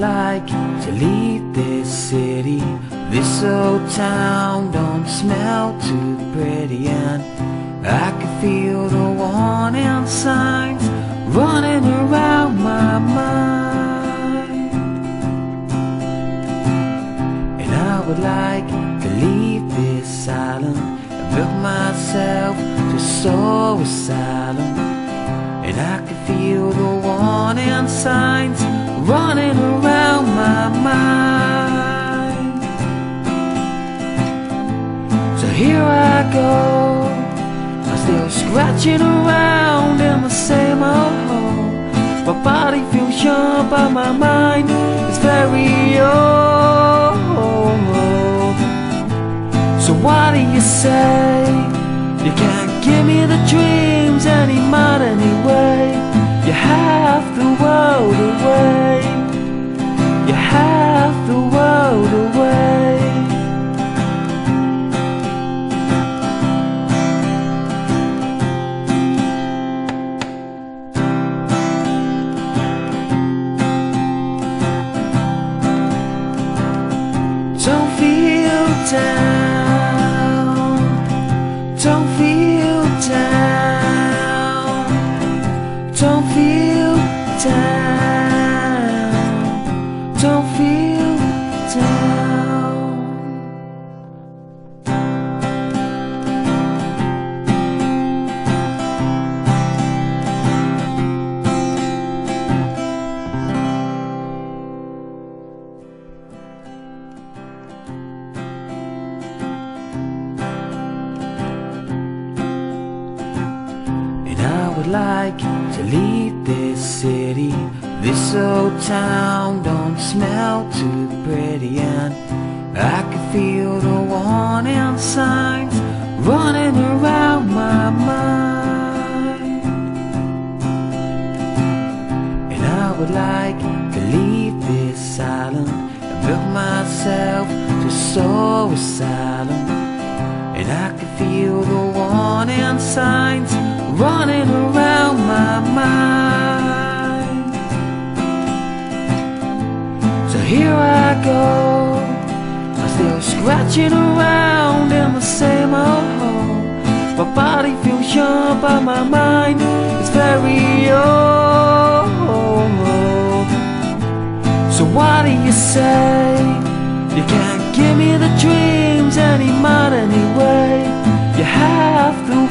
like to leave this city. This old town don't smell too pretty, and I can feel the warning signs running around my mind. And I would like to leave this island and build myself to soul asylum. And I can feel the warning signs running around my mind. So here I go, I'm still scratching around in the same old hole. My body feels young but my mind is very old. So what do you say? You can't give me the dreams anymore anyway. You have the world away. You have the world away. Don't feel down. Don't feel down. Don't feel down. Don't feel down. I would like to leave this city. This old town don't smell too pretty, and I can feel the warning signs running around my mind. And I would like to leave this island and build myself to soul asylum. And I can feel the warning signs running around my mind. So here I go, I'm still scratching around in the same old hole. My body feels young but my mind is very old. So what do you say? You can't give me the dreams anymore anyway. You have to